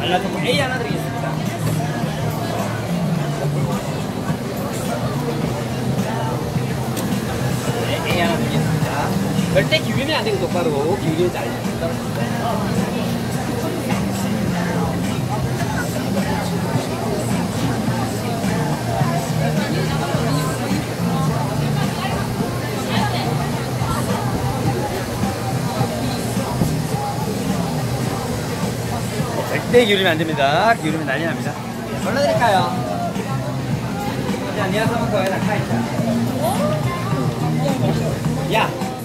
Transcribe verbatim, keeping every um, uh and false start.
알라초코 A 하나 드리겠습니다. 네, A 하나 드리겠습니다. 절대 기울이면 안 되고 똑바로 기울이면 잘 떨어집니다. 절대 기울이면 안 됩니다. 기울이면 난리 납니다. 골라드릴까요? 자, 니가 한번 더 해라. 카이트. 야!